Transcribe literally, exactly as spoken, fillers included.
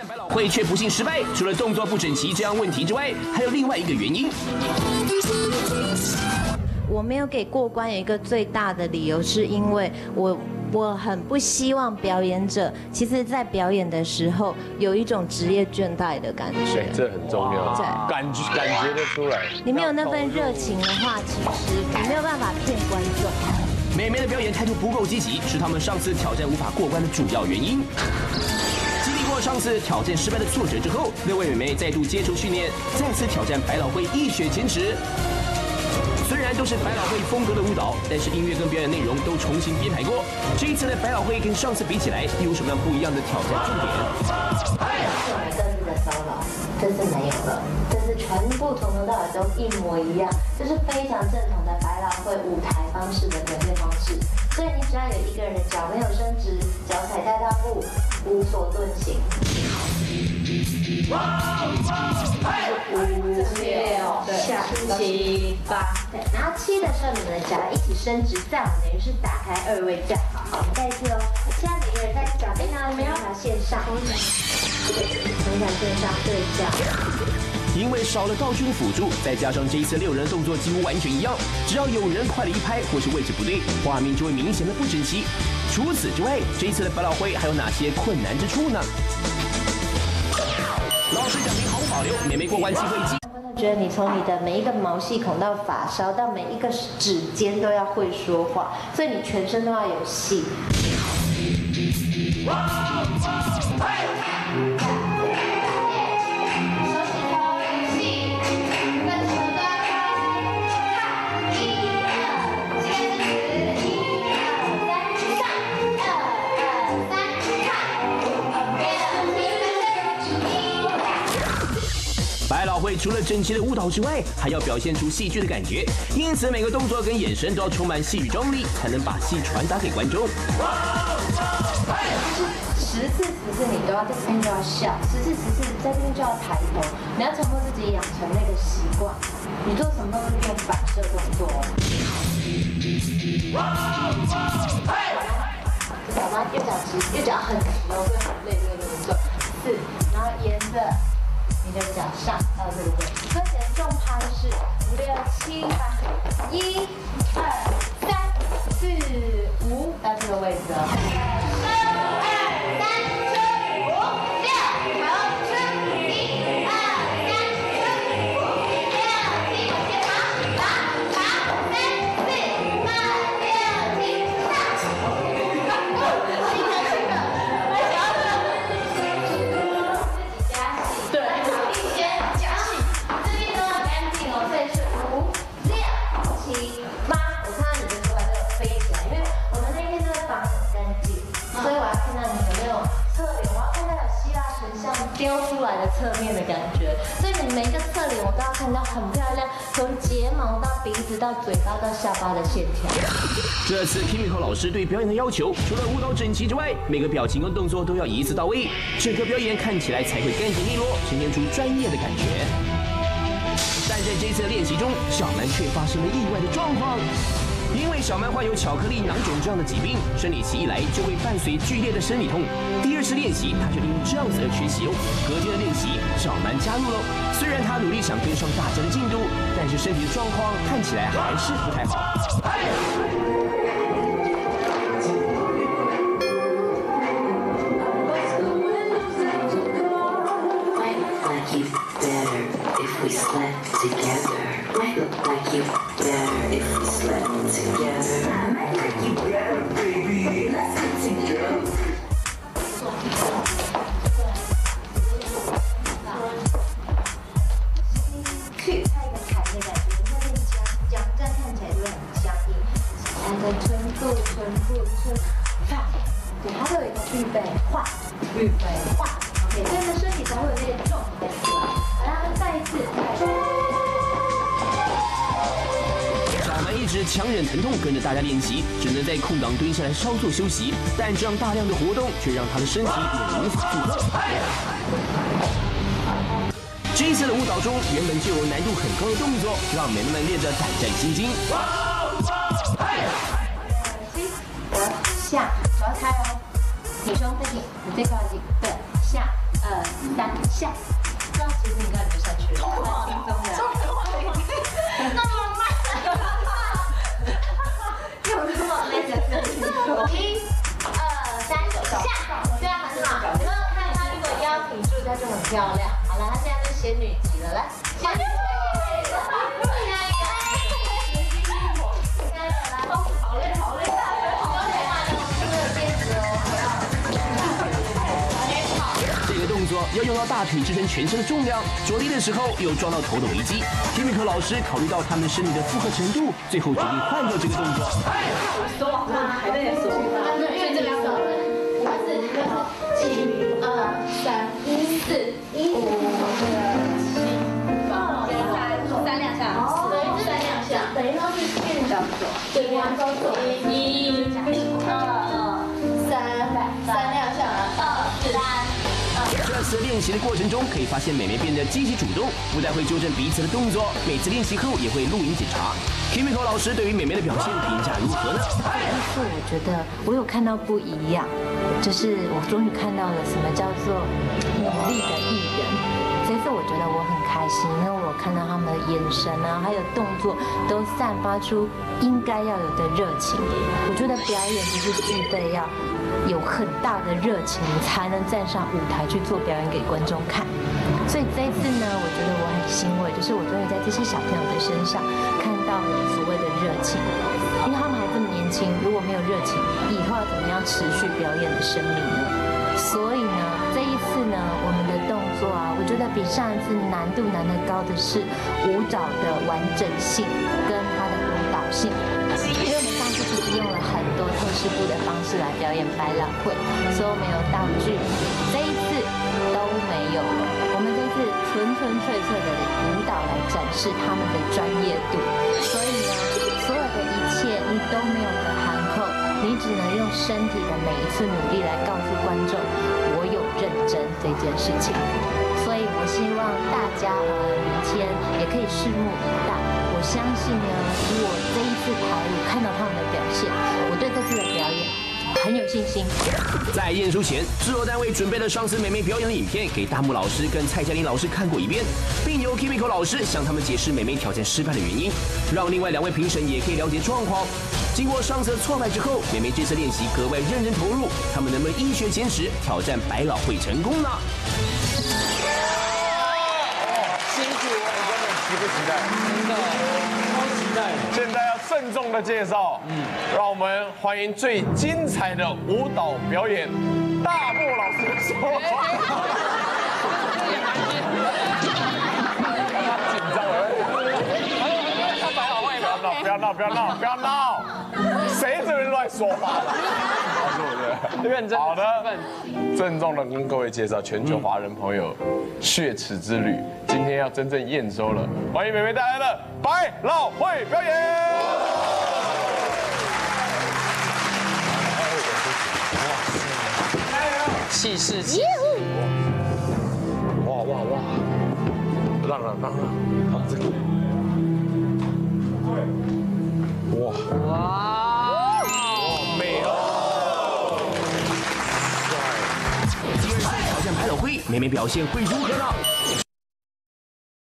百老汇却不幸失败，除了动作不整齐这样问题之外，还有另外一个原因。 我没有给过关有一个最大的理由，是因为我我很不希望表演者，其实在表演的时候有一种职业倦怠的感觉。 对，这很重要。 对， 感觉感觉得出来。 你没有那份热情的话，其实你没有办法骗观众。 美眉的表演态度不够积极，是他们上次挑战无法过关的主要原因。经历过上次挑战失败的挫折之后，六位美眉再度接受训练，再次挑战百老汇一雪前耻。虽然都是百老汇风格的舞蹈，但是音乐跟表演内容都重新编排过。这一次的百老汇跟上次比起来，有什么样不一样的挑战重点？ 各自的骚扰，这次没有了，这次全部从头到尾都一模一样，这是非常正统的百老汇舞台方式的表现方式。所以你只要有一个人的脚没有伸直，脚踩踏踏步，无所遁形。五、六、下、七、八，对，然后七的时候，你们的脚要一起伸直，这样等于是打开二位站。好，我们再一次哦。现在每个人在脚背上同一条线上，同一条线上对角。 因为少了道具的辅助，再加上这一次六人的动作几乎完全一样，只要有人快了一拍或是位置不对，画面就会明显的不整齐。除此之外，这一次的百老汇还有哪些困难之处呢？老师奖评毫无保留，美眉过关机会及。 我觉得你从你的每一个毛细孔到发梢到每一个指尖都要会说话，所以你全身都要有戏。 百老汇除了整齐的舞蹈之外，还要表现出戏剧的感觉，因此每个动作跟眼神都要充满戏剧张力，才能把戏传达给观众。 十次十次你都要在这边就要笑，十次十次在这边就要抬头，你要强迫自己养成那个习惯。你做什么都是用反射动作。脚吗？右脚直，右脚很直哦，会很累这个动作。四，然后沿着你的脚上到这个位置，跟着重拍是五六七八，一、二、三、四、五，到这个位置哦。丢出来的侧面的感觉，所以你每一个侧脸我都要看到很漂亮，从睫毛到鼻子到嘴巴到下巴的线条。 这次 Kimiko 老师对表演的要求，除了舞蹈整齐之外，每个表情跟动作都要一次到位，整个表演看起来才会干净利落，呈现出专业的感觉。但在这次的练习中，小曼却发生了意外的状况。因为小曼患有巧克力囊肿这样的疾病，生理期一来就会伴随剧烈的生理痛。第二次练习，她决定这样子而缺席哦。隔天的练习，小曼加入了。虽然她努力想跟上大家的进度，但是身体的状况看起来还是不太好。 We slept together. Might look like you better if we slept together. Might like you better, baby. Let's get together. 去它一个弹的感觉，它那个僵僵，这样看起来就会很僵硬。弹的臀部、臀部、臀，放，对，它都有一个预备画，预备画。OK， 所以呢，身体才会有那个重感出来。好啦，再一次。 小曼一直强忍疼痛跟着大家练习，只能在空档蹲下来稍作休息，但这样大量的活动却让她的身体也无法负荷。这一次的舞蹈中原本就有难度很高的动作，让美眉们练得胆战心惊。 下，手要开哦，挺胸再挺，你最靠近，对，下， 二三下。这样其实应该就下去了，蛮轻松的。那么慢，有那么累的？一、二、三下，这样很好。有没有看他如果腰挺住，他就很漂亮。好了，他现在是仙女级了，来，仙女级。好累，好累。 这个动作要用到大腿支撑全身的重量，着地的时候又撞到头的危机。Kimiko 老师考虑到他们身体的负荷程度，最后决定换掉这个动作。 手往上，还在手。因为这两手，五四七二三四五六七八三三两下，对，三两下，等于说是变两手，对，两手走，一、二、三，三两下，二、三。 这次练习的过程中，可以发现美眉变得积极主动，不但会纠正彼此的动作，每次练习后也会录影检查。Kimiko 老师对于美眉的表现评价如何呢？ 这次我觉得我有看到不一样，就是我终于看到了什么叫做努力的艺人。这次我觉得我很开心，因为我看到他们的眼神啊，还有动作都散发出应该要有的热情。我觉得表演就是具备要有很大的热情，才能站上舞台去做表演给观众看。所以这一次呢，我觉得我很欣慰，就是我终于在这些小朋友的身上看到了所谓的热情，因为他们还这么年轻，如果没有热情，以后要怎么样持续表演的生命呢？所以呢，这一次呢，我们的动作啊，我觉得比上一次难度难得高的是舞蹈的完整性跟它的舞蹈性。因为我们上次其实用了很多特式部的方式来表演百老汇，所以我们有道具，这一次都没有了。我们这次纯纯粹粹的以舞蹈来展示他们的专业度，所以呢，所有的一切你都没有得含扣，你只能用身体的每一次努力来告诉观众，我有认真这件事情。所以我希望大家呃明天也可以拭目以待。我相信呢，以我这一次排舞看到他们的表现，我对这次的表演很有信心。 在验收前，制作单位准备了上次美眉表演的影片，给大木老师跟蔡嘉玲老师看过一遍，并由 Kimiko 老师向他们解释美眉挑战失败的原因，让另外两位评审也可以了解状况。经过上次的挫败之后，美眉这次练习格外认真投入，他们能不能一雪前耻，挑战百老汇成功呢？ 辛苦了，期不期待？真的，超期待。现在要郑重的介绍，嗯，让我们欢迎最精彩的舞蹈表演，大木老师的说话。紧张了，他百老汇吗？不要闹，不要闹，不要闹！谁这边乱说话了？对不对？认真。好的，郑重的跟各位介绍全球华人朋友血池之旅。今天要真正验收了，欢迎美眉带来的百老汇表演。 气势气势， 哇哇哇！让让让让，好这个，哇哇哇美哦！ 第二次挑战百老汇，美眉表现会如何呢？